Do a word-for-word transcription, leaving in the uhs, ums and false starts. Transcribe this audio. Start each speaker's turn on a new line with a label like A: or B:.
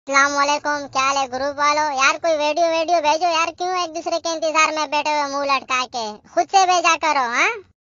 A: अस्सलाम वालेकुम, क्या हाल है ग्रुप वालों। यार कोई वीडियो वीडियो भेजो यार, क्यों एक दूसरे के इंतजार में बैठे हुए मुंह लटका के, खुद से भेजा करो। हाँ